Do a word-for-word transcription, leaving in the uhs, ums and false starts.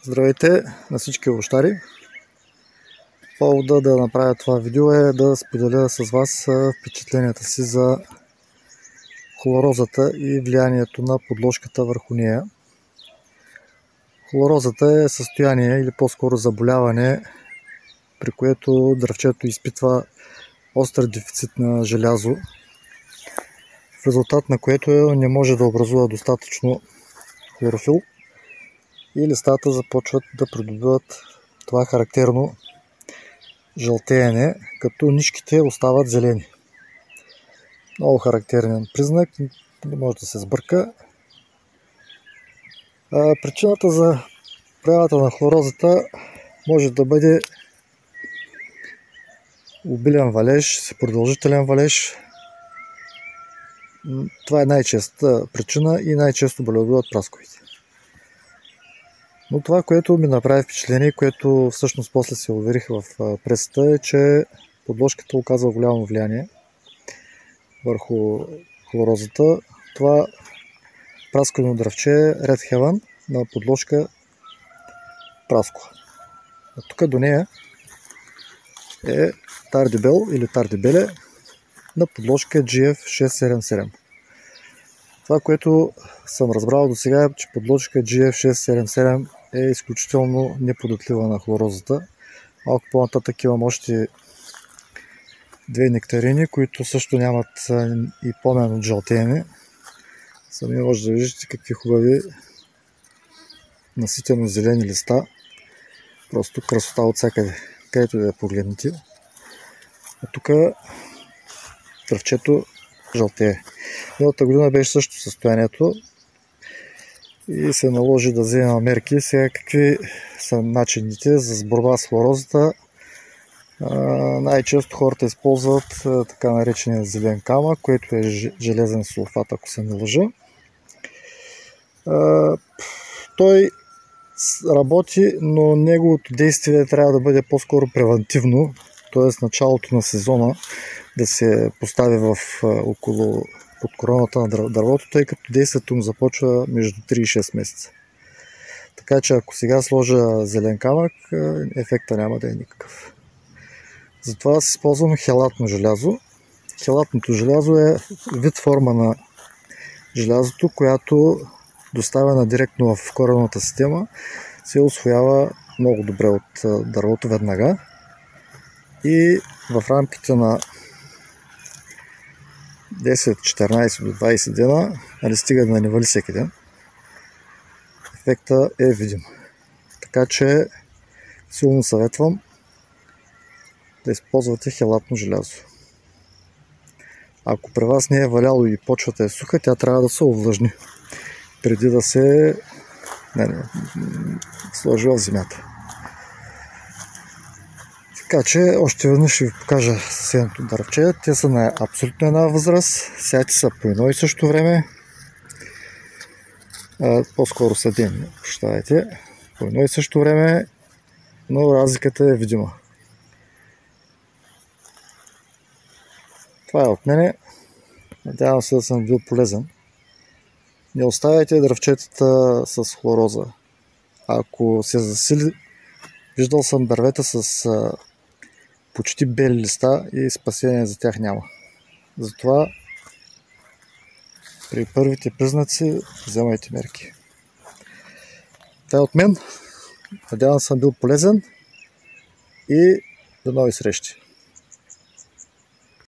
Здравейте на всички овощари! Повода да направя това видео е да споделя с вас впечатленията си за хлорозата и влиянието на подложката върху нея. Хлорозата е състояние или по-скоро заболяване, при което дръвчето изпитва остър дефицит на желязо, в резултат на което не може да образува достатъчно хлорофил и листата започват да придобиват това характерно жълтеене, като нишките остават зелени. Много характерен признак, не може да се сбърка. А, причината за проявата на хлорозата може да бъде обилен валеж, продължителен валеж. Това е най-честата причина и най-често боледуват прасковите. Но това, което ми направи впечатление, което всъщност после се уверих в пресата, е, че подложката оказва голямо влияние върху хлорозата. Това прасковено дръвче е Red Heaven на подложка праскова. А тук до нея е Тардибел или Тардибеле на подложка джи еф шест седем седем. Това, което съм разбрал до сега, е, че подложка джи еф шест седем седем е изключително неподатлива на хлорозата. Малко по-нататък имам още две нектарини, които също нямат и помен от жълтеене. Сами може да виждате какви хубави наситено зелени листа. Просто красота от всякъде, където да я погледнете. А тук дръвчето жълтее. Миналата година беше също състоянието и се наложи да взема мерки. Сега какви са начините за борба с хлорозата? Най-често хората използват така наречения зелен камък, което е железен сулфат, ако се не лъжа. Той работи, но неговото действие трябва да бъде по-скоро превантивно, т.е. началото на сезона да се постави в около под короната на дървото, тъй като действието му започва между три и шест месеца. Така че ако сега сложа зелен камък, ефекта няма да е никакъв. Затова аз използвам хелатно желязо. Хелатното желязо е вид форма на желязото, която доставена директно в кореновата система, се усвоява много добре от дървото веднага и в рамките на десет, четиринайсет до двайсет дена, али стига да не вали всеки ден, ефекта е видим. Така че силно съветвам да използвате хелатно желязо. Ако при вас не е валяло и почвата е суха, тя трябва да се овлажни преди да се не, не, сложи в земята. Така че още веднъж ще ви покажа съседното дървче. Те са на абсолютно една възраст. Сяти са по едно и също време. По-скоро съдени, прощавайте. По едно и също време, но разликата е видима. Това е от мене. Надявам се да съм бил полезен. Не оставяйте дръвчетата с хлороза. Ако се засили, виждал съм дървета с а, почти бели листа и спасение за тях няма. Затова при първите признаци вземайте мерки. Това е от мен. Надявам се съм бил полезен и до нови срещи.